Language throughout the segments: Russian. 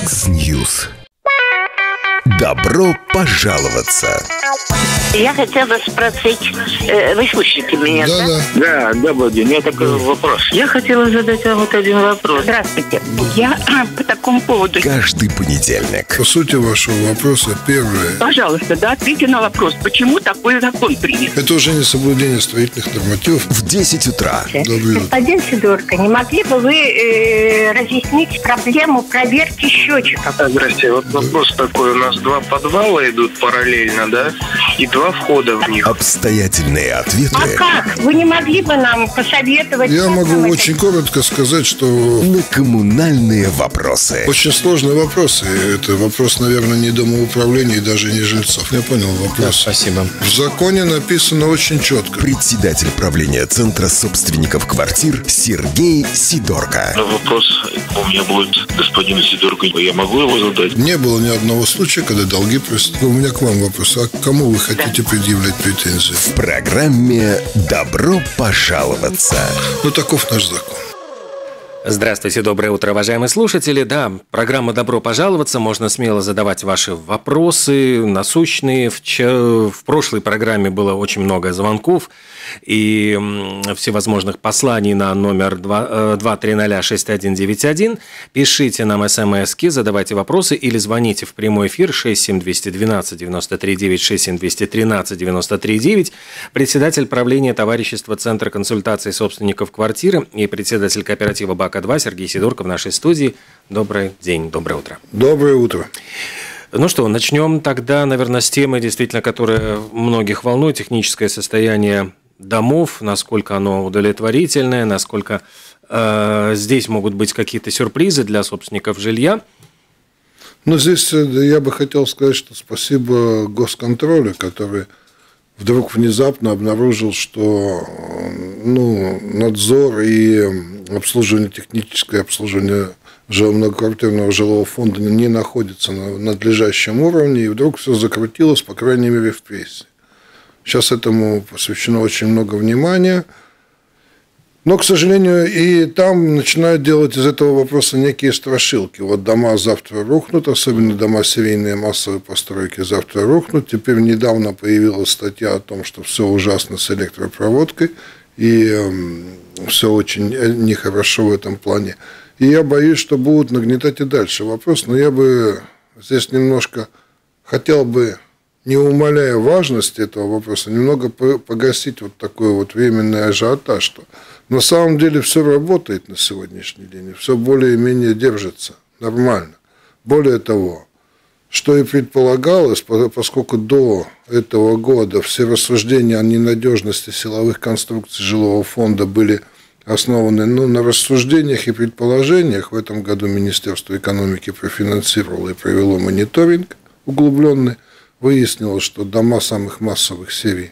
Яндекс.Ньюс. Добро пожаловаться! Я хотела спросить, вы слышите меня, да? Да, добрый день. У меня такой вопрос. Я хотела задать вам вот один вопрос. Здравствуйте. Я по такому поводу. Каждый понедельник. По сути вашего вопроса, первое. Пожалуйста, да, ответьте на вопрос, почему такой закон принят? Это уже не соблюдение строительных нормативов. В 10 утра. Доброе утро. Господин Сидорко, не могли бы вы разъяснить проблему проверки счетчиков? Здрасте. Вот вопрос такой. У нас два подвала идут параллельно, да? И два входа в них. Обстоятельные ответы А как? Вы не могли бы нам посоветовать? Я как могу нам очень коротко сказать, что на коммунальные вопросы. очень сложные вопросы. Это вопрос, наверное, не домоуправления и даже не жильцов. Я понял вопрос. Да, спасибо. В законе написано очень четко. Председатель правления Центра собственников квартир Сергей Сидорко. Вопрос у меня будет господину Сидорко. Я могу его задать? Не было ни одного случая, когда долги просят. У меня к вам вопрос. А к кому вы хотите предъявлять претензии? В программе «Добро пожаловаться». Ну, таков наш закон. Здравствуйте, доброе утро, уважаемые слушатели. Да, программа «Добро пожаловаться». Можно смело задавать ваши вопросы насущные. В прошлой программе было очень много звонков и всевозможных посланий на номер 2306191. Пишите нам смски, задавайте вопросы или звоните в прямой эфир 67212 93 67213 93 Председатель правления товарищества Центра консультации собственников квартиры и председатель кооператива БАК-2 Сергей Сидорко в нашей студии. Добрый день, доброе утро. Доброе утро. Ну что, начнем тогда, наверное, с темы, действительно, которая многих волнует, техническое состояние домов, насколько оно удовлетворительное, насколько здесь могут быть какие-то сюрпризы для собственников жилья. Ну, здесь я бы хотел сказать, что спасибо госконтролю, который вдруг внезапно обнаружил, что надзор и обслуживание, техническое обслуживание многоквартирного жилого фонда не находится на надлежащем уровне, и вдруг все закрутилось, по крайней мере, в прессе. Сейчас этому посвящено очень много внимания. Но, к сожалению, и там начинают делать из этого вопроса некие страшилки. Вот дома завтра рухнут, особенно дома серийные массовые постройки завтра рухнут. Теперь недавно появилась статья о том, что все ужасно с электропроводкой, и все очень нехорошо в этом плане. И я боюсь, что будут нагнетать и дальше вопрос, но я бы здесь немножко хотел бы, не умаляя важности этого вопроса, немного погасить вот такой вот временный ажиотаж, что на самом деле все работает на сегодняшний день, и все более-менее держится нормально. Более того, что и предполагалось, поскольку до этого года все рассуждения о ненадежности силовых конструкций жилого фонда были основаны на рассуждениях и предположениях, в этом году Министерство экономики профинансировало и провело мониторинг углубленный. Выяснилось, что дома самых массовых серий,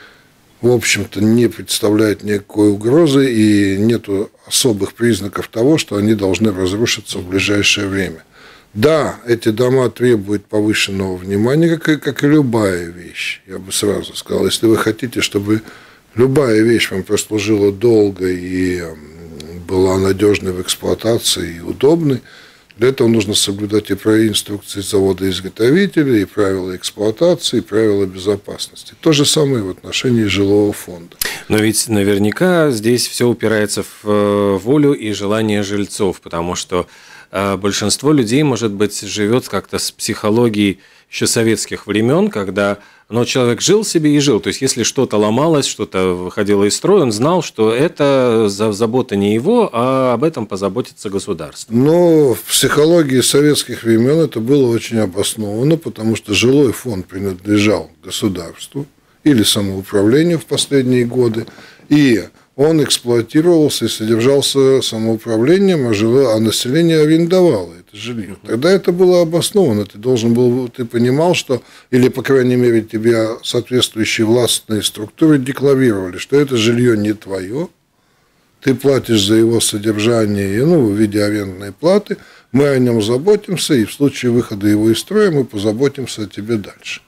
в общем-то, не представляют никакой угрозы и нет особых признаков того, что они должны разрушиться в ближайшее время. Да, эти дома требуют повышенного внимания, как и любая вещь, я бы сразу сказал. Если вы хотите, чтобы любая вещь вам прослужила долго и была надежной в эксплуатации и удобной, для этого нужно соблюдать и инструкции завода-изготовителя, и правила эксплуатации, и правила безопасности. То же самое в отношении жилого фонда. Но ведь наверняка здесь все упирается в волю и желание жильцов, потому что большинство людей, может быть, живет как-то с психологией еще советских времен, когда человек жил себе и жил. То есть, если что-то ломалось, что-то выходило из строя, он знал, что это забота не его, а об этом позаботится государство. Но в психологии советских времен это было очень обосновано, потому что жилой фонд принадлежал государству или самоуправлению в последние годы, и он эксплуатировался и содержался самоуправлением, а население арендовало это жилье. Тогда это было обосновано. Ты понимал, что, или, по крайней мере, тебе соответствующие властные структуры декларировали, что это жилье не твое, ты платишь за его содержание в виде арендной платы, мы о нем заботимся, и в случае выхода его из строя мы позаботимся о тебе дальше.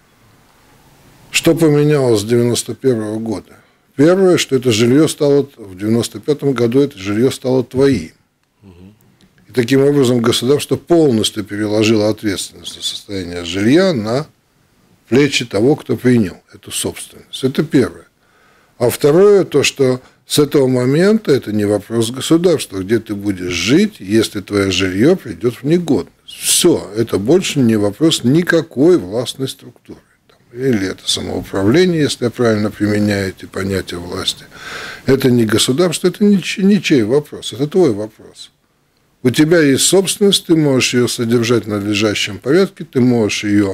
Что поменялось с 1991 года? Первое, что это жилье стало в 1995 году, это жилье стало твоим. И таким образом государство полностью переложило ответственность за состояние жилья на плечи того, кто принял эту собственность. Это первое. А второе, то, что с этого момента это не вопрос государства, где ты будешь жить, если твое жилье придет в негодность. Все, это больше не вопрос никакой властной структуры. Или это самоуправление, если я правильно применяю эти понятия власти. Это не государство, это ничей вопрос, это твой вопрос. У тебя есть собственность, ты можешь ее содержать в надлежащем порядке, ты можешь ее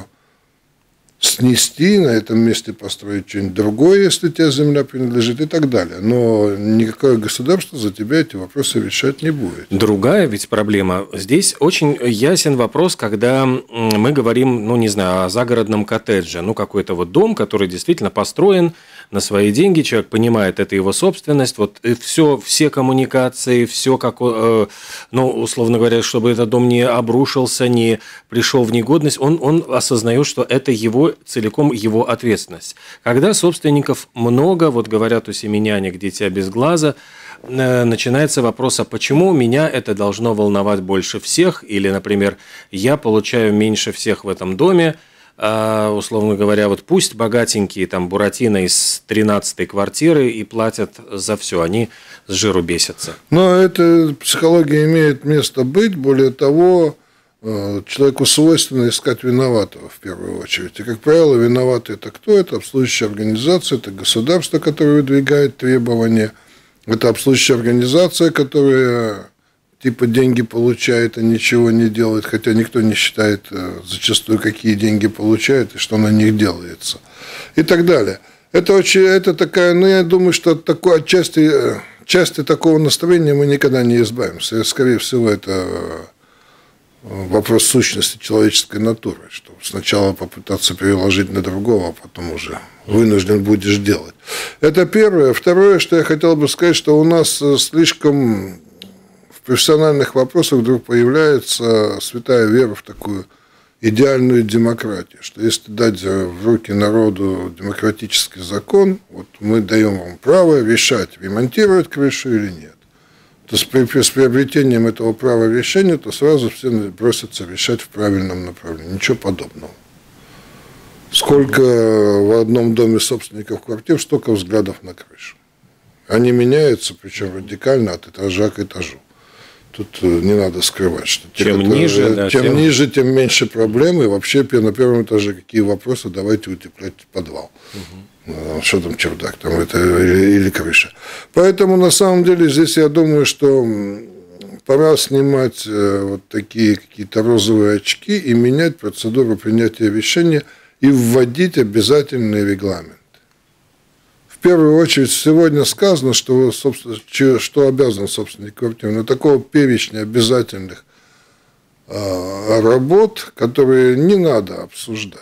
снести, на этом месте построить что-нибудь другое, если тебе земля принадлежит и так далее. Но никакое государство за тебя эти вопросы решать не будет. Другая ведь проблема. Здесь очень ясен вопрос, когда мы говорим, о загородном коттедже. какой-то вот дом, который действительно построен на свои деньги, человек понимает, это его собственность, все коммуникации, все условно говоря, чтобы этот дом не обрушился, не пришел в негодность, он осознает, что это целиком его ответственность. Когда собственников много, говорят у семеняник, дитя без глаза, начинается вопрос, а почему меня это должно волновать больше всех? Или, например, я получаю меньше всех в этом доме, условно говоря, пусть богатенькие Буратино из 13-й квартиры и платят за все, они с жиру бесятся. Но эта психология имеет место быть, более того, человеку свойственно искать виноватого в первую очередь. И, как правило, виноваты это кто? Это обслуживающая организация, это государство, которое выдвигает требования, это обслуживающая организация, которая деньги получает, а ничего не делает, хотя никто не считает зачастую, какие деньги получает и что на них делается. И так далее. Это такая, я думаю, что от части такого настроения мы никогда не избавимся. И, скорее всего, это вопрос сущности человеческой натуры, что сначала попытаться переложить на другого, а потом уже вынужден будешь делать. Это первое. Второе, что я хотел бы сказать, что у нас слишком в профессиональных вопросах вдруг появляется святая вера в такую идеальную демократию, что если дать в руки народу демократический закон, мы даем вам право решать, ремонтировать крышу или нет. То с приобретением этого права решения, то сразу все бросятся решать в правильном направлении. Ничего подобного. Сколько в одном доме собственников квартир, столько взглядов на крышу. Они меняются, причем радикально от этажа к этажу. Тут не надо скрывать, что чем ниже, тем меньше проблем. И вообще на первом этаже какие вопросы, давайте утеплять подвал. Что там чердак, или крыша. Поэтому, на самом деле, здесь я думаю, что пора снимать такие какие-то розовые очки и менять процедуру принятия решения и вводить обязательный регламент. В первую очередь, сегодня сказано, что обязан собственник квартиры, но такого перечня обязательных работ, которые не надо обсуждать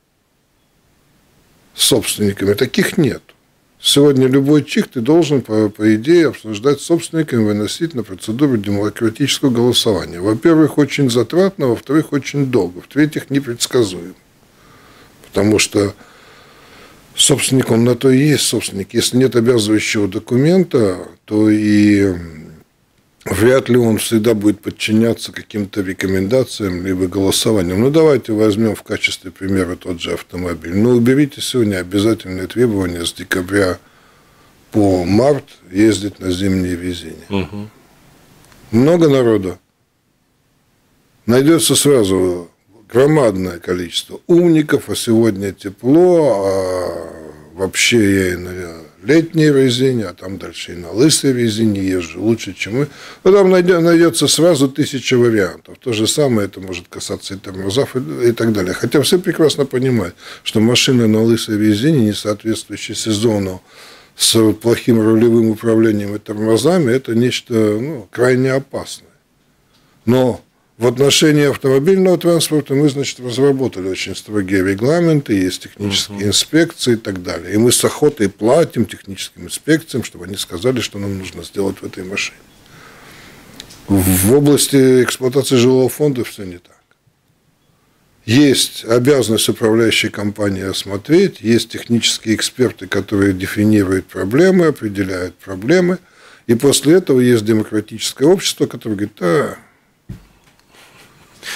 с собственниками, таких нет. Сегодня любой чих ты должен, по идее, обсуждать с собственниками, выносить на процедуру демократического голосования. Во-первых, очень затратно, во-вторых, очень долго, в-третьих, непредсказуемо. Потому что собственник, он на то и есть собственник. Если нет обязывающего документа, то и вряд ли он всегда будет подчиняться каким-то рекомендациям либо голосованиям. Давайте возьмем в качестве примера тот же автомобиль. Уберите сегодня обязательные требования с декабря по март ездить на зимней резине. Угу. Много народу. Найдется сразу громадное количество умников, а сегодня тепло, а вообще я и на летней резине, а там дальше и на лысой резине езжу лучше, чем мы. Там найдется сразу 1000 вариантов. То же самое это может касаться и тормозов и так далее. Хотя все прекрасно понимают, что машины на лысой резине, не соответствующие сезону, с плохим рулевым управлением и тормозами, это нечто крайне опасное. Но в отношении автомобильного транспорта мы, разработали очень строгие регламенты, есть технические инспекции и так далее. И мы с охотой платим техническим инспекциям, чтобы они сказали, что нам нужно сделать в этой машине. В области эксплуатации жилого фонда все не так. Есть обязанность управляющей компании осмотреть, есть технические эксперты, которые дефинируют проблемы, определяют проблемы, и после этого есть демократическое общество, которое говорит,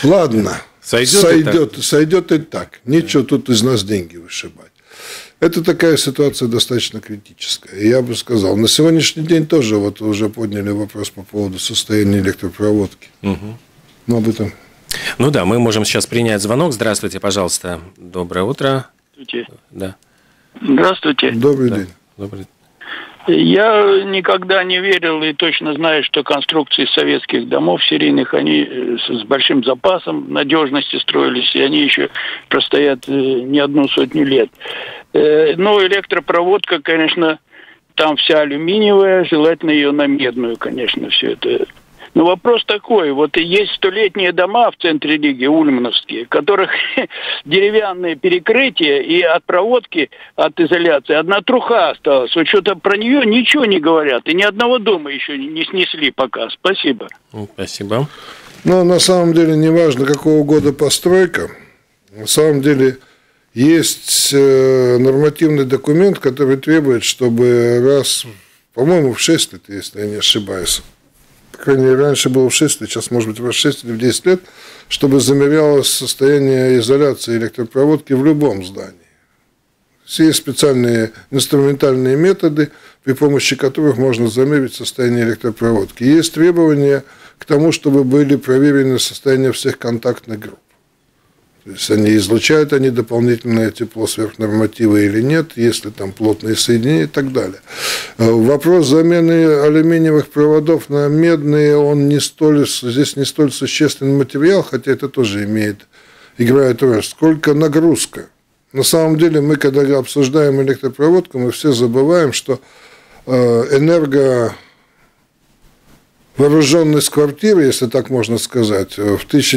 Ладно, Сойдет сойдет и так. Нечего тут из нас деньги вышибать. Это такая ситуация достаточно критическая. Я бы сказал, на сегодняшний день тоже вот уже подняли вопрос по поводу состояния электропроводки. Но об этом... Ну да, мы можем сейчас принять звонок. Здравствуйте, пожалуйста. Доброе утро. Здравствуйте. Да. Здравствуйте. Добрый день. Добрый. Я никогда не верил и точно знаю, что конструкции советских домов серийных, они с большим запасом надежности строились, и они еще простоят не одну сотню лет. Но электропроводка, конечно, там вся алюминиевая, желательно ее на медную, конечно, все это. Но вопрос такой, вот есть столетние дома в центре Риги, ульмановские, в которых деревянные перекрытия и от проводки, от изоляции одна труха осталась. Вот что-то про нее ничего не говорят, и ни одного дома еще не снесли пока. Спасибо. Спасибо. Но на самом деле не важно, какого года постройка. На самом деле есть нормативный документ, который требует, чтобы раз, по-моему, в 6 лет, если я не ошибаюсь, по крайней мере, раньше было в 6 лет, сейчас, может быть, в 6 или в 10 лет, чтобы замерялось состояние изоляции электропроводки в любом здании. Есть специальные инструментальные методы, при помощи которых можно замерить состояние электропроводки. Есть требования к тому, чтобы были проверены состояние всех контактных групп. То есть излучают они дополнительное тепло сверхнорматива или нет, если там плотные соединения и так далее. Вопрос замены алюминиевых проводов на медные, он здесь не столь существенный материал, хотя это тоже играет роль, сколько нагрузка. На самом деле мы, когда обсуждаем электропроводку, мы все забываем, что вооруженность квартиры, если так можно сказать, в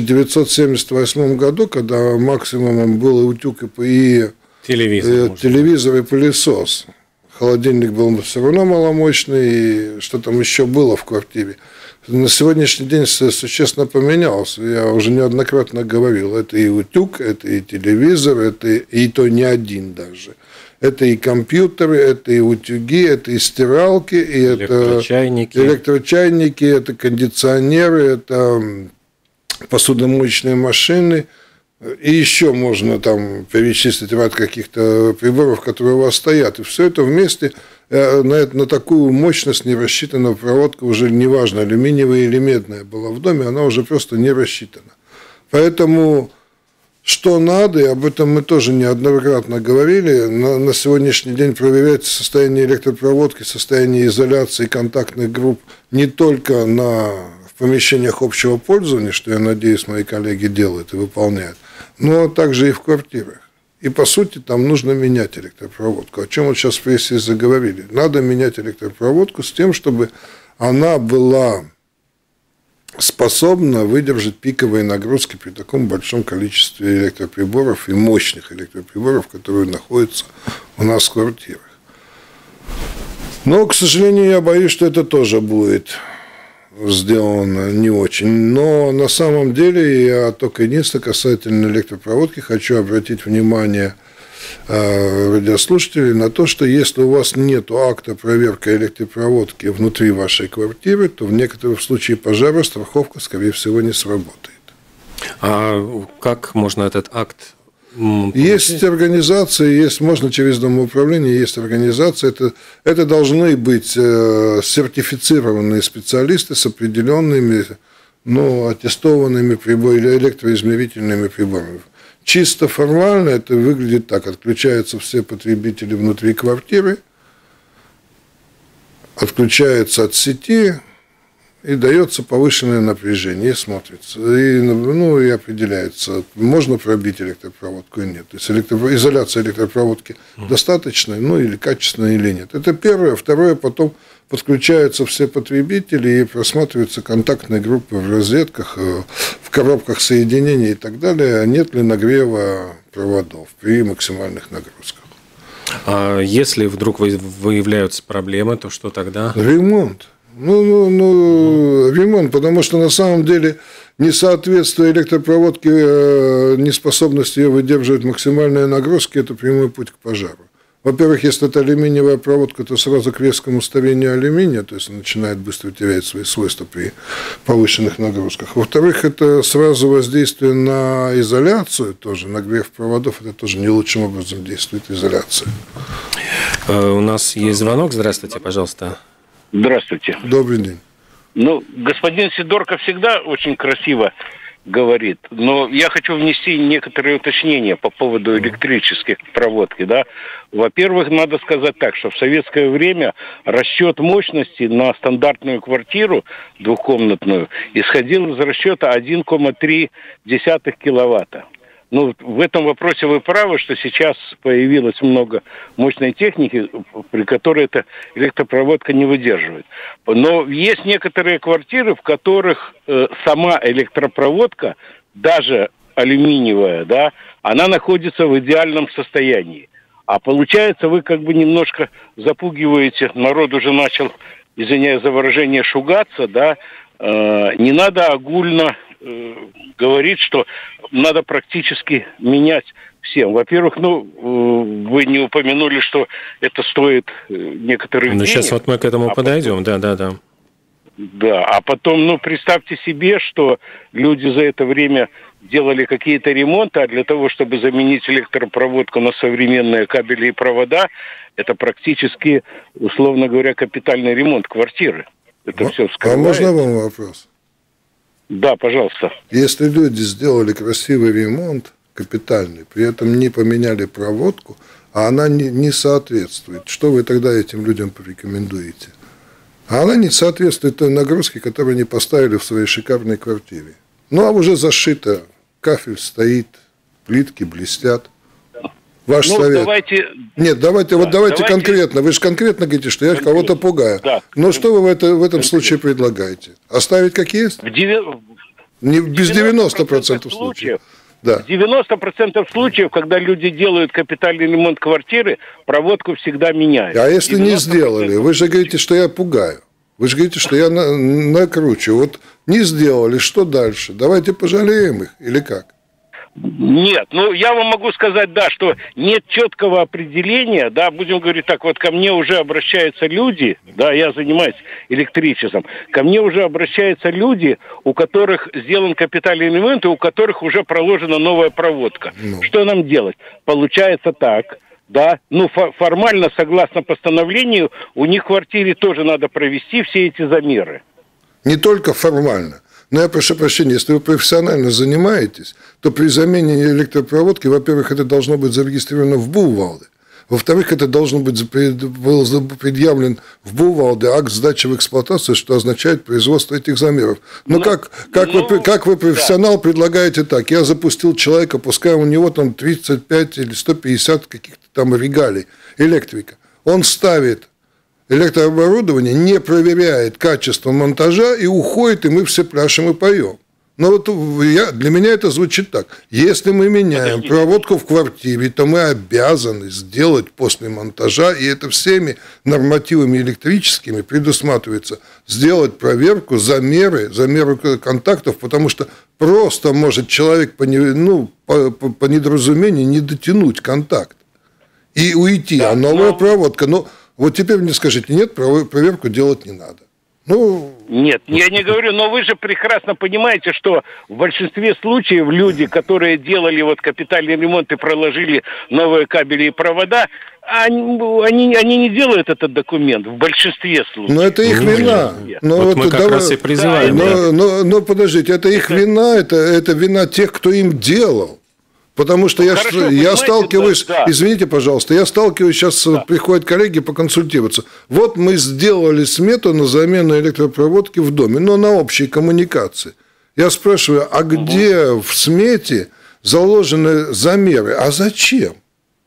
1978 году, когда максимумом был утюг и телевизор и пылесос, холодильник был все равно маломощный, и что там еще было в квартире. На сегодняшний день существенно поменялось. Я уже неоднократно говорил, это и утюг, это и телевизор, это и то не один даже. Это и компьютеры, это и утюги, это и стиралки, и электрочайники, это кондиционеры, это посудомоечные машины. И еще можно там перечислить ряд каких-то приборов, которые у вас стоят. И все это вместе на такую мощность не рассчитана проводка, уже неважно, алюминиевая или медная была в доме, она уже просто не рассчитана. Поэтому... Что надо, и об этом мы тоже неоднократно говорили, на сегодняшний день проверять состояние электропроводки, состояние изоляции контактных групп не только в помещениях общего пользования, что, я надеюсь, мои коллеги делают и выполняют, но также и в квартирах. И, по сути, там нужно менять электропроводку. О чем вот сейчас в прессе заговорили. Надо менять электропроводку с тем, чтобы она была... способна выдержать пиковые нагрузки при таком большом количестве электроприборов и мощных электроприборов, которые находятся у нас в квартирах. Но, к сожалению, я боюсь, что это тоже будет сделано не очень. Но на самом деле я только единственное касательно электропроводки хочу обратить внимание радиослушателей на то, что если у вас нет акта проверки электропроводки внутри вашей квартиры, то в некоторых случаях пожара страховка, скорее всего, не сработает. А как можно этот акт получить? Есть организации, можно через Домоуправление, есть организации. Это должны быть сертифицированные специалисты с определенными, аттестованными электроизмерительными приборами. Чисто формально это выглядит так. Отключаются все потребители внутри квартиры, отключаются от сети, и дается повышенное напряжение, и смотрится. И определяется, можно пробить электропроводку или нет. То есть изоляция электропроводки достаточная, или качественная, или нет. Это первое. Второе, потом подключаются все потребители и просматриваются контактные группы в розетках, в коробках соединений и так далее, нет ли нагрева проводов при максимальных нагрузках. А если вдруг выявляются проблемы, то что тогда? Ремонт. Ремонт, потому что на самом деле несоответствие электропроводки, неспособность ее выдерживать максимальные нагрузки – это прямой путь к пожару. Во-первых, если это алюминиевая проводка, то сразу к резкому старению алюминия, то есть он начинает быстро терять свои свойства при повышенных нагрузках. Во-вторых, это сразу воздействие на изоляцию, тоже нагрев проводов, это тоже не лучшим образом действует изоляция. У нас есть звонок. Здравствуйте, пожалуйста. Здравствуйте. Добрый день. Ну, господин Сидорко всегда очень красиво говорит, но я хочу внести некоторые уточнения по поводу электрических проводки, да. Во-первых, надо сказать так, что в советское время расчет мощности на стандартную квартиру двухкомнатную исходил из расчета 1,3 киловатта. Ну, в этом вопросе вы правы, что сейчас появилось много мощной техники, при которой эта электропроводка не выдерживает. Но есть некоторые квартиры, в которых сама электропроводка, даже алюминиевая, да, она находится в идеальном состоянии. А получается, вы как бы немножко запугиваете, народ уже начал, извиняюсь за выражение, шугаться, да, не надо огульно говорит, что надо практически менять всем. Во-первых, вы не упомянули, что это стоит некоторых денег. Сейчас вот мы к этому подойдем, да. Да, а потом, представьте себе, что люди за это время делали какие-то ремонты, а для того, чтобы заменить электропроводку на современные кабели и провода, это практически, условно говоря, капитальный ремонт квартиры. Это все вскрывается. А можно вам вопрос? Да, пожалуйста. Если люди сделали красивый ремонт, капитальный, при этом не поменяли проводку, а она не соответствует, что вы тогда этим людям порекомендуете? А она не соответствует той нагрузке, которую они поставили в своей шикарной квартире. А уже зашито, кафель стоит, плитки блестят. Ваш совет. Давайте конкретно. Вы же конкретно говорите, что я конкретно. Кого-то пугаю. Да. Но что вы в этом случае предлагаете? Оставить как есть? Без 90% случаев. Да. В 90% случаев, когда люди делают капитальный ремонт квартиры, проводку всегда меняют. А если не сделали? Вы же говорите, что я пугаю. Вы же говорите, что я накручу. Вот не сделали, что дальше? Давайте пожалеем их или как? Нет, я вам могу сказать, да, что нет четкого определения, да, будем говорить так, вот ко мне уже обращаются люди, да, я занимаюсь электричеством, ко мне уже обращаются люди, у которых сделан капитальный ремонт и у которых уже проложена новая проводка. Что нам делать? Получается так, да, формально, согласно постановлению, у них в квартире тоже надо провести все эти замеры. Не только формально. Но я прошу прощения, если вы профессионально занимаетесь, то при замене электропроводки, во-первых, это должно быть зарегистрировано в Бувалде. Во-вторых, это должен быть предъявлен в Бувалде акт сдачи в эксплуатацию, что означает производство этих замеров. Но как вы профессионал, предлагаете так? Я запустил человека, пускай у него там 35 или 150 каких-то там регалий, электрика. Он ставит электрооборудование, не проверяет качество монтажа и уходит, и мы все пляшем и поем. Но для меня это звучит так. Если мы меняем проводку в квартире, то мы обязаны сделать после монтажа, и это всеми нормативами электрическими предусматривается, сделать проверку, замеры контактов, потому что просто может человек по недоразумению не дотянуть контакт и уйти, а новая проводка... Вот теперь мне скажите, нет, проверку делать не надо. Нет, я не говорю, но вы же прекрасно понимаете, что в большинстве случаев люди, которые делали капитальный ремонт и проложили новые кабели и провода, они не делают этот документ в большинстве случаев. Но это их вина. Мы как раз и призываем. Но подождите, это их вина, это вина тех, кто им делал. Потому что я сталкиваюсь, извините, пожалуйста, сейчас приходят коллеги поконсультироваться. Вот мы сделали смету на замену электропроводки в доме, но на общей коммуникации. Я спрашиваю, а где в смете заложены замеры? А зачем?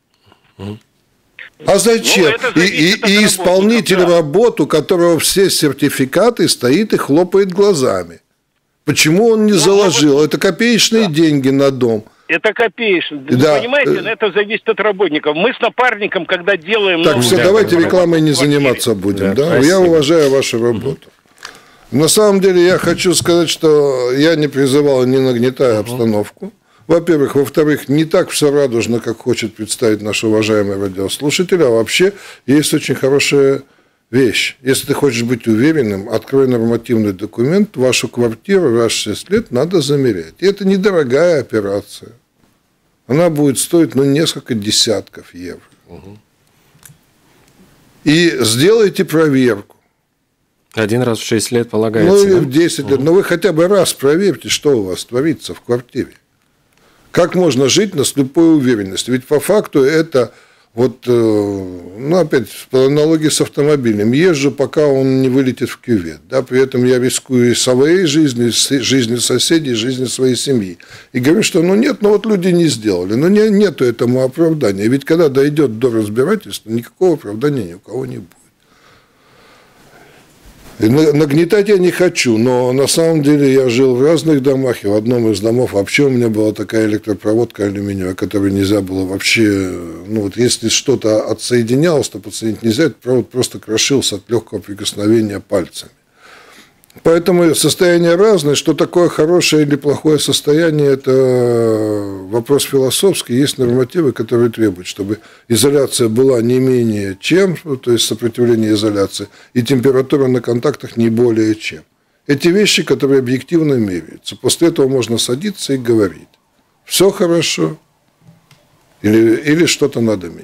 А зачем? И исполнитель работы, у которого все сертификаты, стоит и хлопает глазами. Почему он не заложил? Это копеечные деньги на дом. Это копеечные. Да. Понимаете, это зависит от работников. Мы с напарником, когда делаем... Так, все, давайте рекламой не заниматься будем. Да? Я уважаю вашу работу. На самом деле, я хочу сказать, что я не призывал, не нагнетая обстановку. Во-первых. Во-вторых, не так все радужно, как хочет представить наш уважаемый радиослушатель, а вообще есть очень хорошая вещь. Если ты хочешь быть уверенным, открой нормативный документ, вашу квартиру раз в 6 лет надо замерять. И это недорогая операция. Она будет стоить, несколько десятков евро. И сделайте проверку. Один раз в 6 лет полагается. Или в 10 лет. Но вы хотя бы раз проверьте, что у вас творится в квартире. Как можно жить на слепой уверенности? Ведь по факту это опять по аналогии с автомобилем. Езжу, пока он не вылетит в кювет. Да? При этом я рискую и своей жизнью, и жизнью соседей, и жизнью своей семьи. И говорю, что люди не сделали. Но нету этому оправдания. Ведь когда дойдет до разбирательства, никакого оправдания ни у кого не будет. И нагнетать я не хочу, но на самом деле я жил в разных домах, и в одном из домов вообще у меня была такая электропроводка алюминиевая, которую нельзя было вообще, если что-то отсоединялось, то подсоединить нельзя, этот провод просто крошился от легкого прикосновения пальцами. Поэтому состояния разные. Что такое хорошее или плохое состояние, это вопрос философский. Есть нормативы, которые требуют, чтобы изоляция была не менее чем, то есть сопротивление изоляции, и температура на контактах не более чем. Эти вещи, которые объективно меряются. После этого можно садиться и говорить, все хорошо или что-то надо менять.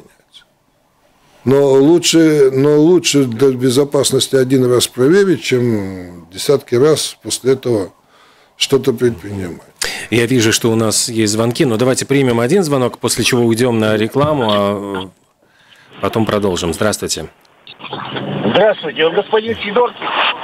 Но лучше для безопасности один раз проверить, чем десятки раз после этого что-то предпринимать. Я вижу, что у нас есть звонки, но давайте примем один звонок, после чего уйдем на рекламу, а потом продолжим. Здравствуйте. Здравствуйте. Господин Сидоркин,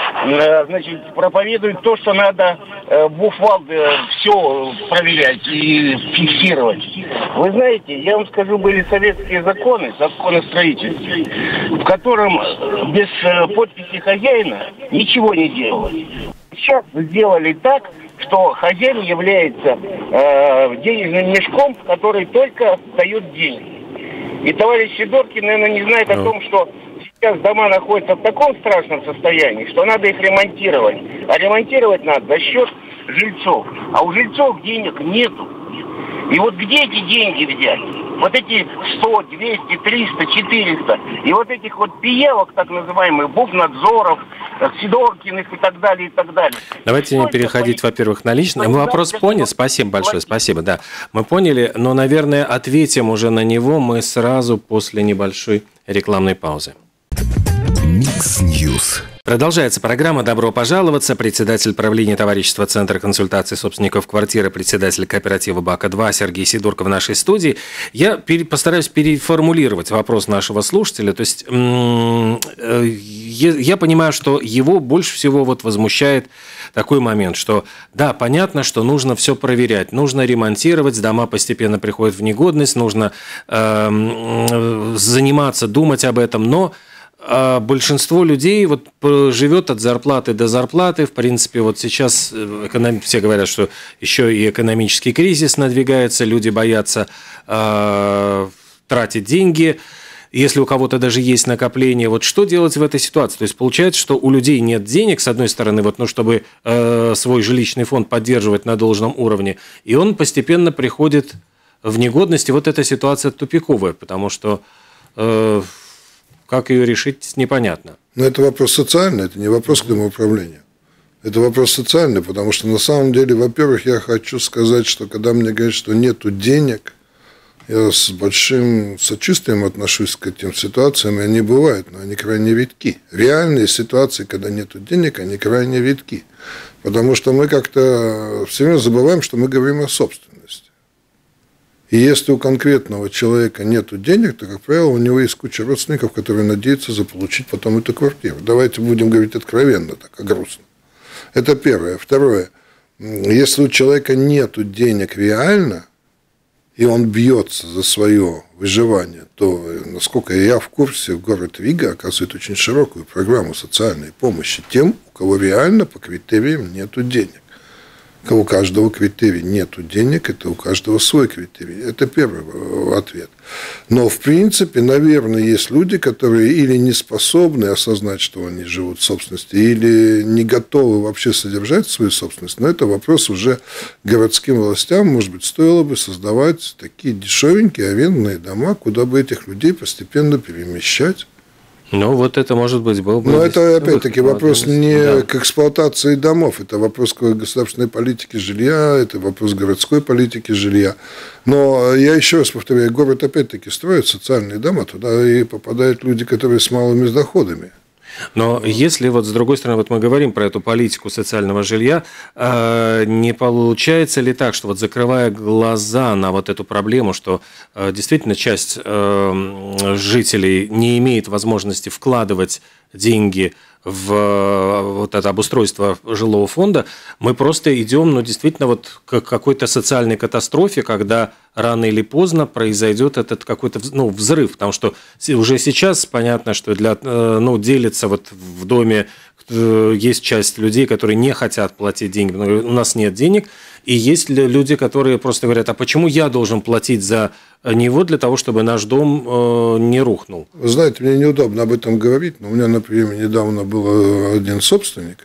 проповедует то, что надо бухвалды все проверять и фиксировать. Вы знаете, я вам скажу, были советские законы строительства, в котором без подписи хозяина ничего не делалось. Сейчас сделали так, что хозяин является денежным мешком, который только дает деньги. И товарищ Сидоркин, наверное, не знает о том, что сейчас дома находятся в таком страшном состоянии, что надо их ремонтировать. А ремонтировать надо за счет жильцов. А у жильцов денег нету. И где эти деньги взять? Эти 100, 200, 300, 400. И этих пиявок, так называемых, бухнадзоров, Сидоркиных и так далее, и так далее. Давайте не переходить, во-первых, на личное. Мы вопрос поняли. Спасибо большое, спасибо. Да, мы поняли, но, наверное, ответим уже на него мы сразу после небольшой рекламной паузы. Микс Ньюс. Продолжается программа «Добро пожаловаться». Председатель правления товарищества Центра консультации собственников квартиры, председатель кооператива БАКа-2 Сергей Сидорко в нашей студии. Я постараюсь переформулировать вопрос нашего слушателя. То есть я понимаю, что его больше всего возмущает такой момент, что да, понятно, что нужно все проверять, нужно ремонтировать, дома постепенно приходят в негодность, нужно заниматься, думать об этом, но большинство людей живет от зарплаты до зарплаты. В принципе, сейчас все говорят, что еще и экономический кризис надвигается, люди боятся тратить деньги. Если у кого-то даже есть накопление, что делать в этой ситуации? То есть получается, что у людей нет денег, с одной стороны, чтобы свой жилищный фонд поддерживать на должном уровне, и он постепенно приходит в негодность. И эта ситуация тупиковая, потому что как ее решить, непонятно. Но это вопрос социальный, это не вопрос к домоуправлению. Это вопрос социальный, потому что на самом деле, во-первых, я хочу сказать, что когда мне говорят, что нету денег, я с большим сочувствием отношусь к этим ситуациям, и они бывают, но они крайне редки. Реальные ситуации, когда нету денег, они крайне редки. Потому что мы как-то все время забываем, что мы говорим о собственности. И если у конкретного человека нет денег, то, как правило, у него есть куча родственников, которые надеются заполучить потом эту квартиру. Давайте будем говорить откровенно, так, о грустном. Это первое. Второе. Если у человека нет денег реально, и он бьется за свое выживание, то, насколько я в курсе, город Рига оказывает очень широкую программу социальной помощи тем, у кого реально по критериям нет денег. У каждого критерий. Нету денег, это у каждого свой критерий. Это первый ответ. Но, в принципе, наверное, есть люди, которые или не способны осознать, что они живут в собственности, или не готовы вообще содержать свою собственность. Но это вопрос уже городским властям. Может быть, стоило бы создавать такие дешевенькие арендные дома, куда бы этих людей постепенно перемещать. Ну, вот это, может быть, был бы... Но это, опять-таки, вопрос не к эксплуатации домов, это вопрос к государственной политике жилья, это вопрос городской политики жилья. Но я еще раз повторяю, город, опять-таки, строит социальные дома, туда и попадают люди, которые с малыми доходами. Но если вот с другой стороны, вот мы говорим про эту политику социального жилья, не получается ли так, что вот закрывая глаза на вот эту проблему, что действительно часть жителей не имеет возможности вкладывать деньги в вот это обустройство жилого фонда, мы просто идем, ну, действительно, вот к какой-то социальной катастрофе, когда рано или поздно произойдет этот какой-то, ну, взрыв, потому что уже сейчас понятно, что делится вот в доме, есть часть людей, которые не хотят платить деньги, у нас нет денег, и есть люди, которые просто говорят, а почему я должен платить за него для того, чтобы наш дом не рухнул? Вы знаете, мне неудобно об этом говорить, но у меня, например, недавно был один собственник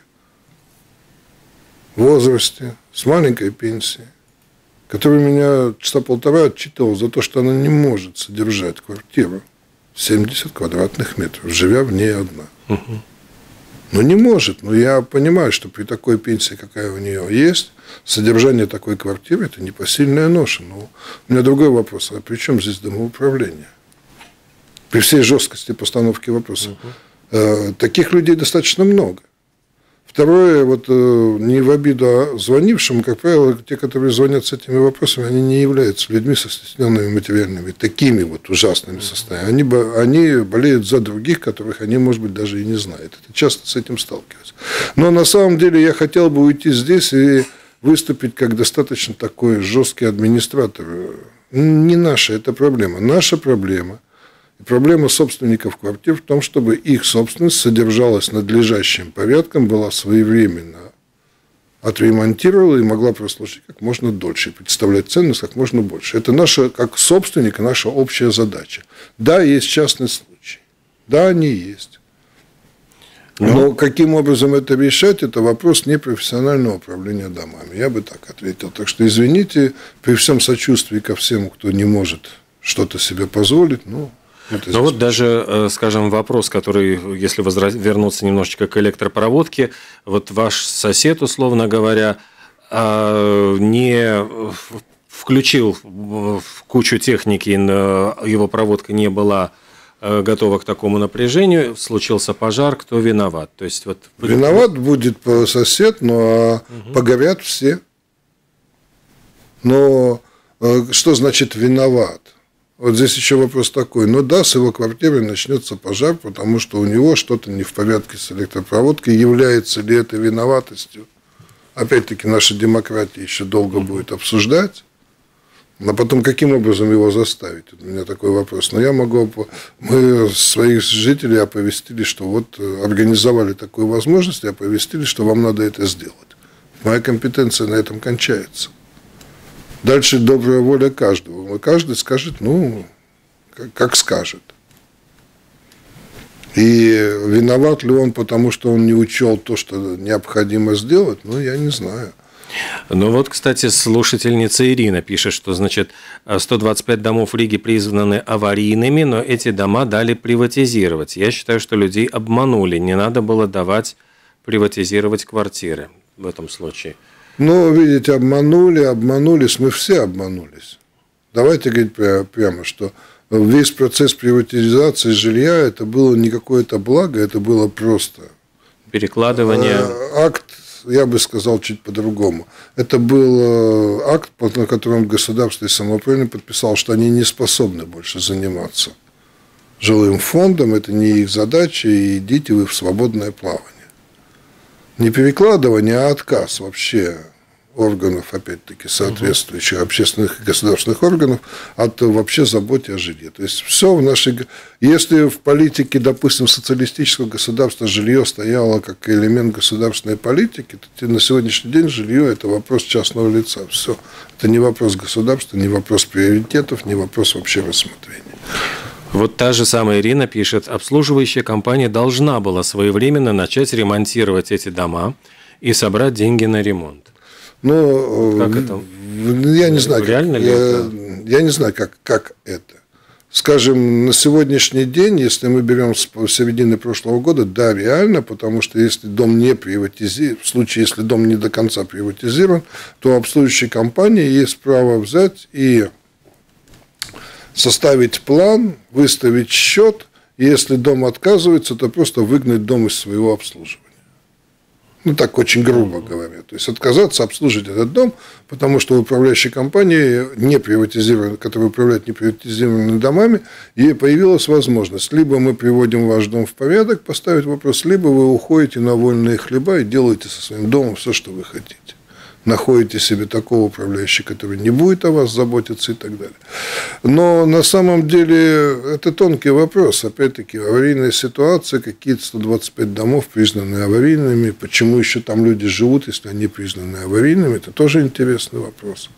в возрасте, с маленькой пенсией, который меня часа полтора отчитывал за то, что она не может содержать квартиру 70 квадратных метров, живя в ней одна. Угу. Ну, не может. Но я понимаю, что при такой пенсии, какая у нее есть, содержание такой квартиры – это непосильная ноша. Но у меня другой вопрос. А при чем здесь домоуправление? При всей жесткости постановки вопроса. Таких людей достаточно много. Второе, вот не в обиду звонившим, как правило, те, которые звонят с этими вопросами, они не являются людьми со стесненными материальными, такими вот ужасными состояниями. Они болеют за других, которых они, может быть, даже и не знают. Это часто с этим сталкиваются. Но на самом деле я хотел бы уйти здесь и выступить как достаточно такой жесткий администратор. Не наша это проблема. Наша проблема. Проблема собственников квартир в том, чтобы их собственность содержалась надлежащим порядком, была своевременно отремонтирована и могла прослужить как можно дольше, представлять ценность как можно больше. Это наша, как собственника, наша общая задача. Да, есть частный случай. Да, они есть. Но каким образом это решать, это вопрос непрофессионального управления домами. Я бы так ответил. Так что, извините, при всем сочувствии ко всем, кто не может что-то себе позволить, Но вот даже, скажем, вопрос, который, если вернуться немножечко к электропроводке, вот ваш сосед, условно говоря, не включил в кучу техники, его проводка не была готова к такому напряжению, случился пожар, кто виноват? То есть, вот... Виноват будет сосед, но погорят все. Но что значит виноват? Вот здесь еще вопрос такой. Ну да, с его квартирой начнется пожар, потому что у него что-то не в порядке с электропроводкой. Является ли это виноватостью? Опять-таки, наша демократия еще долго будет обсуждать. А потом, каким образом его заставить? У меня такой вопрос. Но мы своих жителей оповестили, что вот организовали такую возможность, и оповестили, что вам надо это сделать. Моя компетенция на этом кончается. Дальше добрая воля каждого. Каждый скажет, как скажет. И виноват ли он, потому что он не учел то, что необходимо сделать, я не знаю. Ну вот, кстати, слушательница Ирина пишет, что, значит, 125 домов в Риге признаны аварийными, но эти дома дали приватизировать. Я считаю, что людей обманули. Не надо было давать приватизировать квартиры в этом случае. Видите, обманулись, мы все обманулись. Давайте говорить прямо, что весь процесс приватизации жилья, это было не какое-то благо, это было просто... Перекладывание... Акт, я бы сказал, чуть по-другому. Это был акт, на котором государство и самоуправление подписало, что они не способны больше заниматься жилым фондом, это не их задача, и идите вы в свободное плавание. Не перекладывание, а отказ вообще органов, опять-таки, соответствующих общественных и государственных органов, от вообще заботы о жилье. То есть все в нашей... Если в политике, допустим, социалистического государства жилье стояло как элемент государственной политики, то на сегодняшний день жилье – это вопрос частного лица. Все. Это не вопрос государства, не вопрос приоритетов, не вопрос вообще рассмотрения. Вот та же самая Ирина пишет: обслуживающая компания должна была своевременно начать ремонтировать эти дома и собрать деньги на ремонт. Ну, как это? Я не знаю, реально ли это? Я не знаю, как это. Скажем, на сегодняшний день, если мы берем с середины прошлого года, да, реально, потому что если дом не приватизирован, в случае, если дом не до конца приватизирован, то обслуживающей компании есть право взять и составить план, выставить счет, и если дом отказывается, то просто выгнать дом из своего обслуживания. Ну, так очень грубо говоря. То есть отказаться обслуживать этот дом, потому что управляющая компания, не приватизированная, которая управляет неприватизированными домами, ей появилась возможность: либо мы приводим ваш дом в порядок, поставить вопрос, либо вы уходите на вольные хлеба и делаете со своим домом все, что вы хотите. Находите себе такого управляющего, который не будет о вас заботиться и так далее. Но на самом деле это тонкий вопрос. Опять-таки, аварийная ситуация, какие-то 125 домов признаны аварийными. Почему еще там люди живут, если они признаны аварийными? Это тоже интересный вопрос.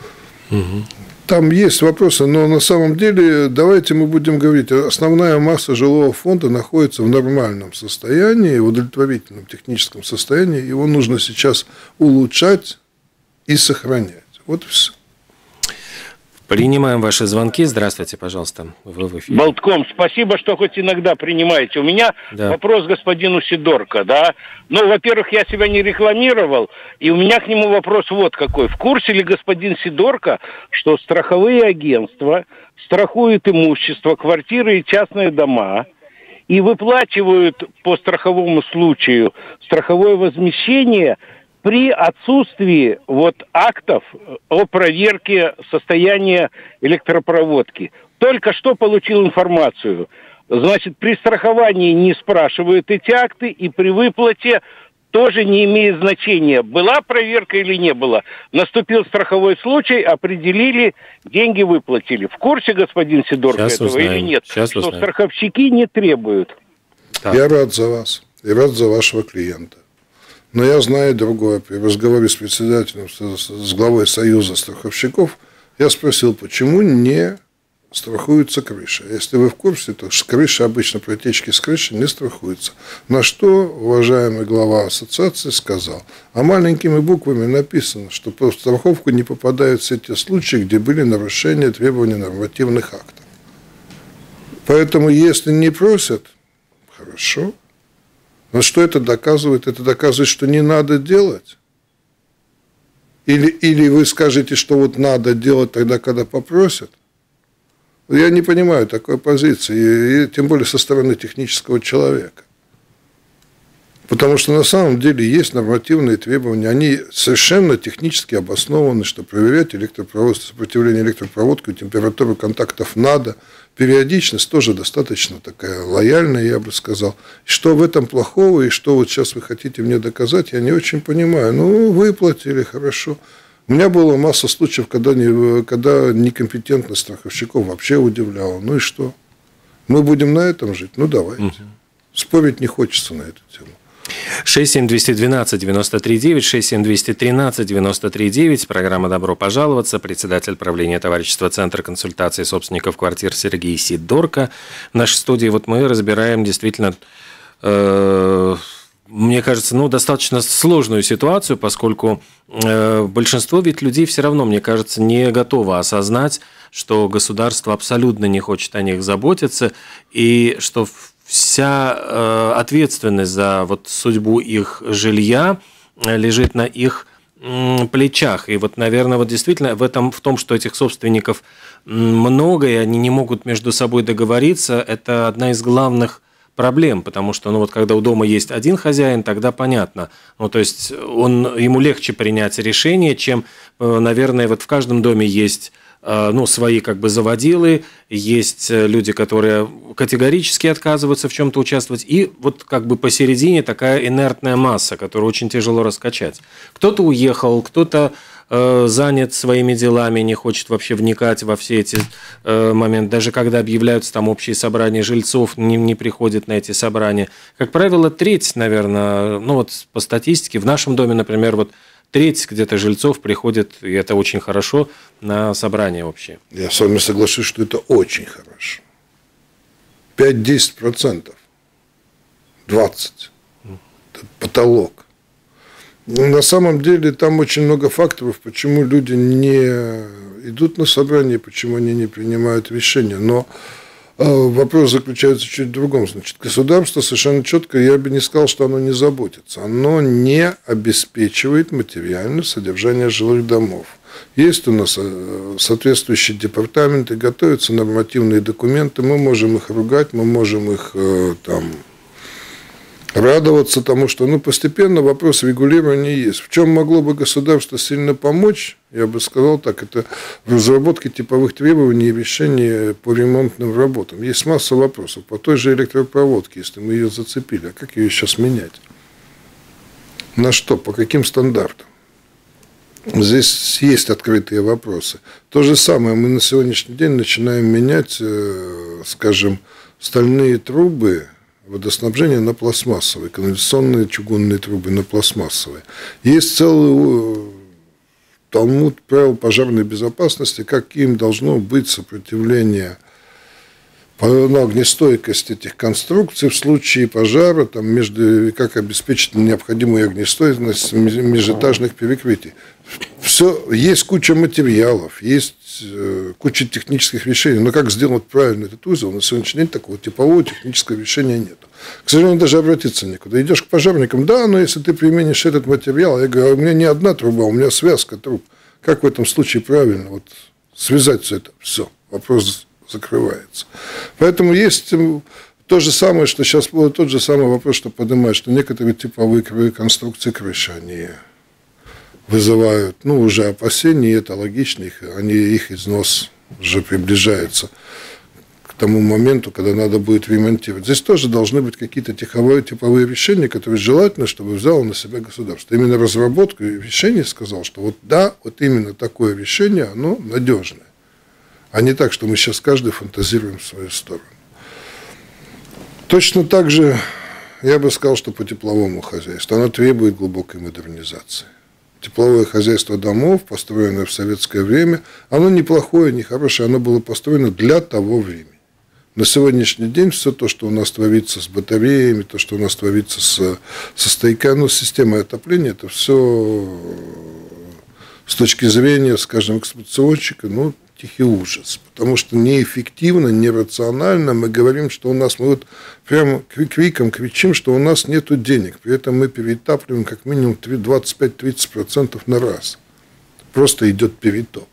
Там есть вопросы, но на самом деле, давайте мы будем говорить, основная масса жилого фонда находится в нормальном состоянии, в удовлетворительном техническом состоянии. Его нужно сейчас улучшать и сохранять. Вот и все. Принимаем ваши звонки. Здравствуйте, пожалуйста. Вы в эфире. Болтком, спасибо, что хоть иногда принимаете. У меня вопрос господину Сидорко, да. Ну, во-первых, я себя не рекламировал, и у меня к нему вопрос вот какой. В курсе ли господин Сидорко, что страховые агентства страхуют имущество, квартиры и частные дома и выплачивают по страховому случаю страховое возмещение при отсутствии актов о проверке состояния электропроводки? Только что получил информацию. Значит, при страховании не спрашивают эти акты, и при выплате тоже не имеет значения, была проверка или не была. Наступил страховой случай, определили, деньги выплатили. В курсе, господин Сидорко, сейчас этого узнаем. или нет? Сейчас что узнаем. Страховщики не требуют. Так. Я рад за вас и рад за вашего клиента. Но я знаю другое. При разговоре с председателем, с главой Союза страховщиков, я спросил, почему не страхуется крыша. Если вы в курсе, то крыша обычно, протечки с крыши не страхуются. На что уважаемый глава ассоциации сказал, а маленькими буквами написано, что под страховку не попадают все те случаи, где были нарушения требований нормативных актов. Поэтому, если не просят, хорошо. Но что это доказывает? Это доказывает, что не надо делать? Или вы скажете, что вот надо делать тогда, когда попросят? Я не понимаю такой позиции, и тем более со стороны технического человека. Потому что на самом деле есть нормативные требования, они совершенно технически обоснованы, что проверять сопротивление электропроводку и температуру контактов надо. Периодичность тоже достаточно такая лояльная, я бы сказал. Что в этом плохого, и что вот сейчас вы хотите мне доказать, я не очень понимаю. Ну, выплатили, хорошо. У меня была масса случаев, когда некомпетентность страховщиков вообще удивляла. Ну и что? Мы будем на этом жить? Ну, давайте. Спорить не хочется на эту тему. 67212-93-9, 67213-93-9, программа «Добро пожаловаться», председатель правления товарищества Центра консультации собственников квартир Сергей Сидорко. В нашей студии вот мы разбираем действительно, мне кажется, достаточно сложную ситуацию, поскольку большинство ведь людей все равно, мне кажется, не готово осознать, что государство абсолютно не хочет о них заботиться, и что вся ответственность за судьбу их жилья лежит на их плечах. И наверное, действительно в том, что этих собственников много, и они не могут между собой договориться, это одна из главных проблем, потому что, ну, вот когда у дома есть один хозяин, тогда понятно. Ну, то есть ему легче принять решение, чем, наверное, вот в каждом доме есть, ну, свои как бы заводилы, есть люди, которые категорически отказываются в чем-то участвовать, и вот как бы посередине такая инертная масса, которую очень тяжело раскачать. Кто-то уехал, кто-то занят своими делами, не хочет вообще вникать во все эти моменты. Даже когда объявляются там общие собрания жильцов, не приходят на эти собрания. Как правило, треть, наверное, ну вот по статистике, в нашем доме, например, вот треть где-то жильцов приходит, и это очень хорошо, на собрания общие. Я с вами соглашусь, что это очень хорошо. 5-10%. 20%. Это потолок. На самом деле там очень много факторов, почему люди не идут на собрание, почему они не принимают решения. Но вопрос заключается чуть в другом. Значит, государство совершенно четко, я бы не сказал, что оно не заботится. Оно не обеспечивает материальное содержание жилых домов. Есть у нас соответствующие департаменты, готовятся нормативные документы, мы можем их ругать, мы можем их там радоваться тому, что постепенно вопрос регулирования есть. В чем могло бы государство сильно помочь, я бы сказал так, это в разработке типовых требований и решений по ремонтным работам. Есть масса вопросов. По той же электропроводке, если мы ее зацепили, а как ее сейчас менять? На что? По каким стандартам? Здесь есть открытые вопросы. То же самое мы на сегодняшний день начинаем менять, скажем, стальные трубы водоснабжения на пластмассовые, канализационные чугунные трубы на пластмассовые. Есть целый талмуд правил пожарной безопасности, каким должно быть сопротивление на огнестойкость этих конструкций в случае пожара, там, как обеспечить необходимую огнестойкость межэтажных перекрытий. Все, есть куча материалов, есть куча технических решений, но как сделать правильно этот узел, на сегодняшний день такого типового технического решения нет. К сожалению, даже обратиться некуда. Идешь к пожарникам, да, но если ты применишь этот материал, я говорю, у меня не одна труба, у меня связка труб. Как в этом случае правильно связать все это? Все, вопрос закрывается. Поэтому есть то же самое, что сейчас было тот же самый вопрос, что поднимают, что некоторые типовые конструкции крыши, они вызывают, уже опасения, и это логично, их износ уже приближается к тому моменту, когда надо будет ремонтировать. Здесь тоже должны быть какие-то типовые решения, которые желательно, чтобы взяло на себя государство. Именно разработку решений сказал, что именно такое решение, оно надежное. А не так, что мы сейчас каждый фантазируем в свою сторону. Точно так же я бы сказал, что по тепловому хозяйству оно требует глубокой модернизации. Тепловое хозяйство домов, построенное в советское время, оно неплохое, не хорошее, оно было построено для того времени. На сегодняшний день все то, что у нас творится с батареями, то, что у нас творится со стояками, с системой отопления, это все с точки зрения, скажем, эксплуатационщика, тихий ужас. Потому что неэффективно, нерационально мы говорим, что у нас, мы прямо криком кричим, что у нас нет денег. При этом мы перетапливаем как минимум 25-30% на раз. Просто идет перетоп.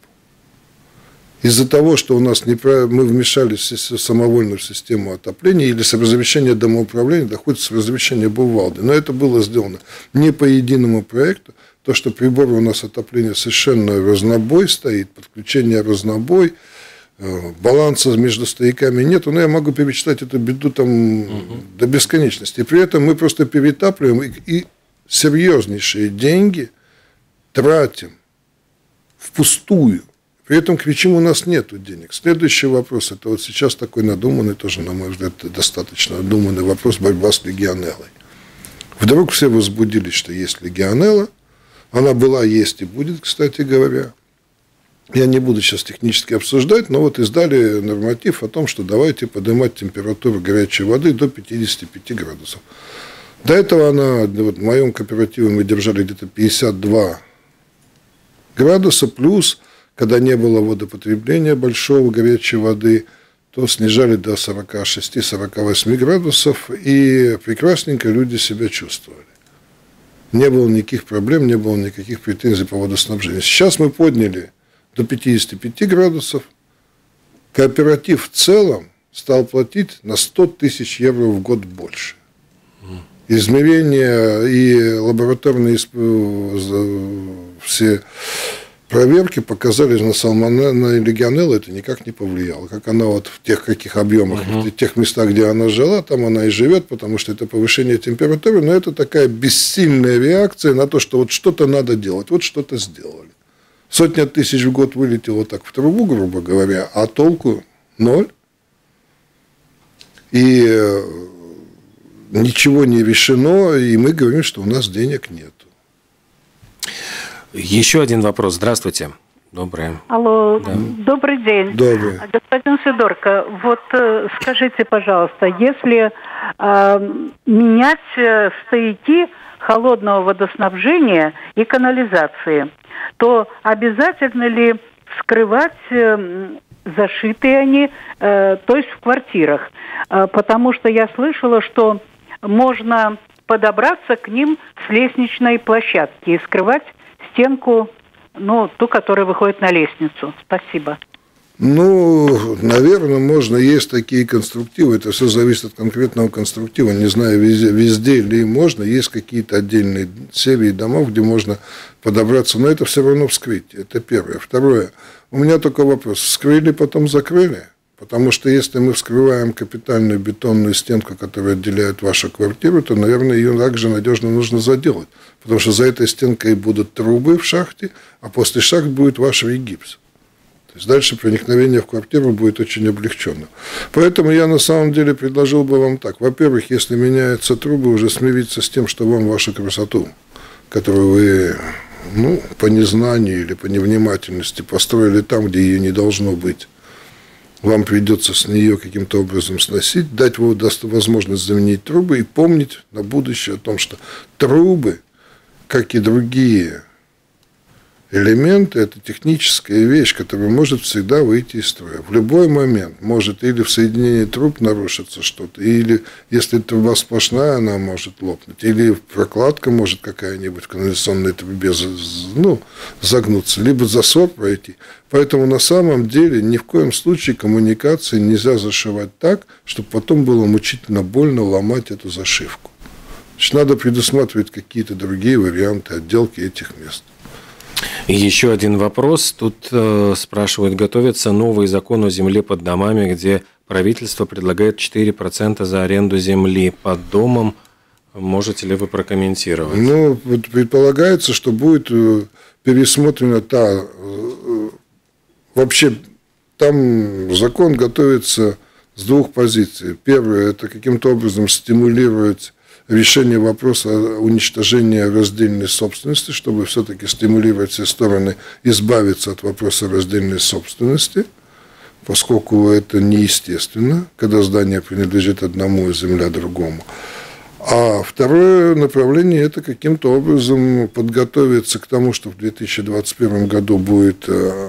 Из-за того, что у нас мы вмешались самовольно в систему отопления или с разрешения домоуправления доходит с разрешения Бувалды. Но это было сделано не по единому проекту. То, что приборы у нас отопления совершенно разнобой стоит, подключение разнобой, баланса между стояками нет. Но я могу перечислять эту беду до бесконечности. И при этом мы просто перетапливаем и серьезнейшие деньги тратим впустую. При этом кричим, у нас нет денег. Следующий вопрос, это сейчас такой надуманный, тоже, на мой взгляд, достаточно надуманный вопрос, борьба с легионеллой. Вдруг все возбудились, что есть легионелла. Она была, есть и будет, кстати говоря. Я не буду сейчас технически обсуждать, но издали норматив о том, что давайте поднимать температуру горячей воды до 55 градусов. До этого в моем кооперативе мы держали где-то 52 градуса, плюс, когда не было водопотребления большого горячей воды, то снижали до 46-48 градусов, и прекрасненько люди себя чувствовали. Не было никаких проблем, не было никаких претензий по водоснабжению. Сейчас мы подняли до 55 градусов. Кооператив в целом стал платить на 100 тысяч евро в год больше. Измерения и лабораторные все проверки показали, на сальмонеллу и легионеллу это никак не повлияло. Как она вот в тех каких объемах, в тех местах, где она жила, там она и живет, потому что это повышение температуры, но это такая бессильная реакция на то, что вот что-то надо делать, вот что-то сделали. 100 тысяч в год вылетело так в трубу, грубо говоря, а толку ноль. И ничего не решено, и мы говорим, что у нас денег нет. Еще один вопрос. Здравствуйте. Доброе. Алло, да. Добрый день. Добрый. Господин Сидорко, вот скажите, пожалуйста, если менять стояки холодного водоснабжения и канализации, то обязательно ли вскрывать зашитые они, то есть в квартирах? Потому что я слышала, что можно подобраться к ним с лестничной площадки и вскрывать стенку, ну, ту, которая выходит на лестницу. Спасибо. Ну, наверное, можно. Есть такие конструктивы. Это все зависит от конкретного конструктива. Не знаю, везде ли можно. Есть какие-то отдельные серии домов, где можно подобраться. Но это все равно вскрытие. Это первое. Второе. У меня только вопрос. Вскрыли, потом закрыли? Потому что если мы вскрываем капитальную бетонную стенку, которая отделяет вашу квартиру, то, наверное, ее также надежно нужно заделать. Потому что за этой стенкой будут трубы в шахте, а после шахт будет ваш гипс. То есть дальше проникновение в квартиру будет очень облегченно. Поэтому я на самом деле предложил бы вам так. Во-первых, если меняются трубы, уже смириться с тем, что вам вашу красоту, которую вы, ну, по незнанию или по невнимательности построили там, где ее не должно быть, вам придется с нее каким-то образом сносить, дать возможность заменить трубы и помнить на будущее о том, что трубы, как и другие элементы, это техническая вещь, которая может всегда выйти из строя. В любой момент может или в соединении труб нарушиться что-то, или если труба сплошная, она может лопнуть, или прокладка может какая-нибудь в канализационной трубе загнуться, либо засор пройти. Поэтому на самом деле ни в коем случае коммуникации нельзя зашивать так, чтобы потом было мучительно больно ломать эту зашивку. Значит, надо предусматривать какие-то другие варианты отделки этих мест. Еще один вопрос. Тут спрашивают, готовится новый закон о земле под домами, где правительство предлагает 4% за аренду земли под домом. Можете ли вы прокомментировать? Ну, предполагается, что будет пересмотрена вообще там закон готовится с двух позиций. Первое – это каким-то образом стимулировать решение вопроса уничтожения раздельной собственности, чтобы все-таки стимулировать все стороны избавиться от вопроса раздельной собственности, поскольку это неестественно, когда здание принадлежит одному, а земля другому. А второе направление – это каким-то образом подготовиться к тому, что в 2021 году будет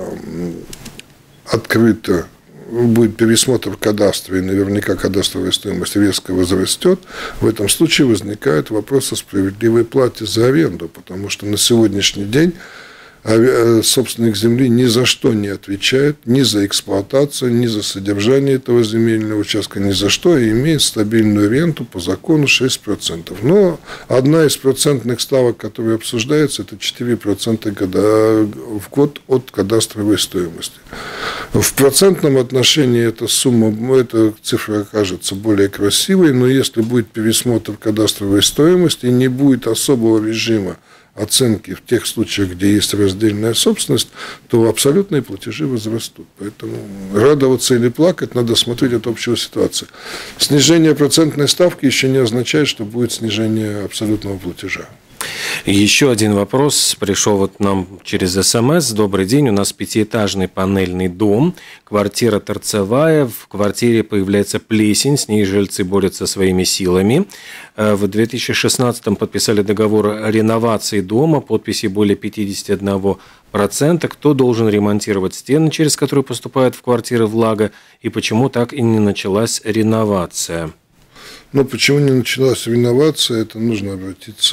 открыто, будет пересмотр кадастра, и наверняка кадастровая стоимость резко возрастет. В этом случае возникает вопрос о справедливой плате за аренду, потому что на сегодняшний день собственник земли ни за что не отвечает, ни за эксплуатацию, ни за содержание этого земельного участка, ни за что, и имеет стабильную ренту по закону 6%. Но одна из процентных ставок, которая обсуждается, это 4% в год от кадастровой стоимости. В процентном отношении эта цифра окажется более красивой, но если будет пересмотр кадастровой стоимости и не будет особого режима оценки в тех случаях, где есть раздельная собственность, то абсолютные платежи возрастут. Поэтому радоваться или плакать надо смотреть от общей ситуации. Снижение процентной ставки еще не означает, что будет снижение абсолютного платежа. Еще один вопрос пришел вот нам через СМС. Добрый день, у нас 5-этажный панельный дом, квартира торцевая, в квартире появляется плесень, с ней жильцы борются своими силами. В 2016-м подписали договор о реновации дома, подписи более 51%. Кто должен ремонтировать стены, через которые поступает в квартиры влага, и почему так и не началась реновация? Ну, почему не началась реновация, это нужно обратиться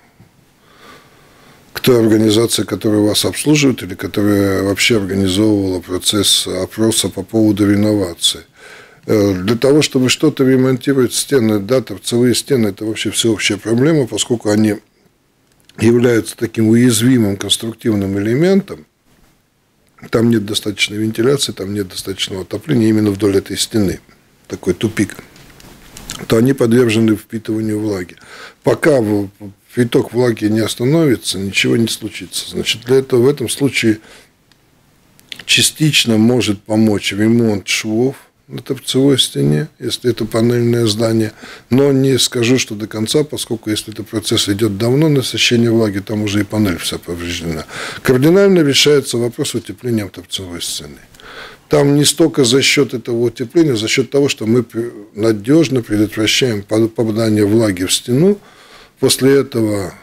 к той организации, которая вас обслуживает, или которая вообще организовывала процесс опроса по поводу реновации. Для того, чтобы что-то ремонтировать стены, да, торцевые стены, это вообще всеобщая проблема, поскольку они являются таким уязвимым конструктивным элементом. Там нет достаточной вентиляции, там нет достаточного отопления именно вдоль этой стены. Такой тупик. То они подвержены впитыванию влаги. Пока приток влаги не остановится, ничего не случится. Значит, для этого в этом случае частично может помочь ремонт швов на торцевой стене, если это панельное здание, но не скажу, что до конца, поскольку если этот процесс идет давно, насыщение влаги, там уже и панель вся повреждена. Кардинально решается вопрос утепления торцевой стены. Там не столько за счет этого утепления, за счет того, что мы надежно предотвращаем попадание влаги в стену. После этого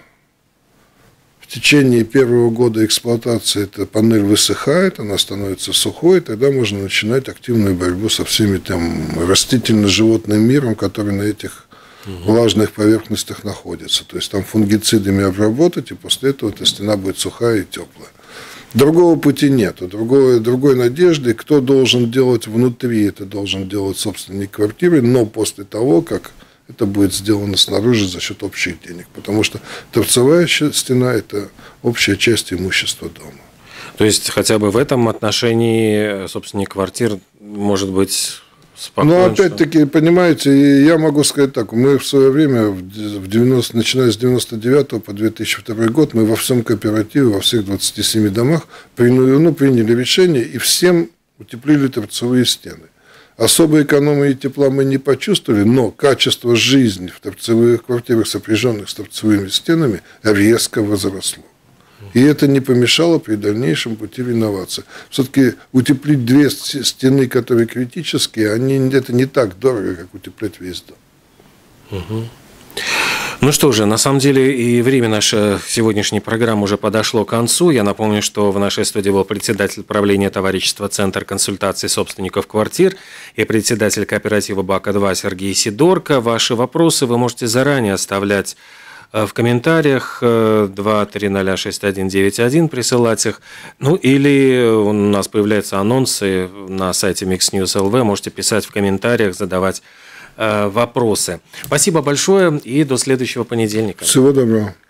в течение первого года эксплуатации эта панель высыхает, она становится сухой, тогда можно начинать активную борьбу со всеми там растительно-животным миром, который на этих влажных поверхностях находится. То есть там фунгицидами обработать, и после этого эта стена будет сухая и теплая. Другого пути нет, другой надежды. Кто должен делать внутри, это должен делать собственник квартиры, но после того, как это будет сделано снаружи за счет общих денег. Потому что торцевая стена – это общая часть имущества дома. То есть, хотя бы в этом отношении собственник квартир может быть спокоен? Ну, опять-таки, понимаете, я могу сказать так. Мы в свое время, начиная с 99 по 2002 год, мы во всем кооперативе, во всех 27 домах приняли решение и всем утеплили торцевые стены. Особой экономии тепла мы не почувствовали, но качество жизни в торцевых квартирах, сопряженных с торцевыми стенами, резко возросло. И это не помешало при дальнейшем пути реновации. Все-таки утеплить две стены, которые критические, это не так дорого, как утеплять весь дом. Ну что же, на самом деле и время нашей сегодняшней программы уже подошло к концу. Я напомню, что в нашей студии был председатель правления товарищества «Центр консультаций собственников квартир» и председатель кооператива «Бака-2» Сергей Сидорко. Ваши вопросы вы можете заранее оставлять в комментариях 2306191, присылать их. Ну или у нас появляются анонсы на сайте Mix News LV. Можете писать в комментариях, задавать вопросы. Спасибо большое и до следующего понедельника. Всего доброго.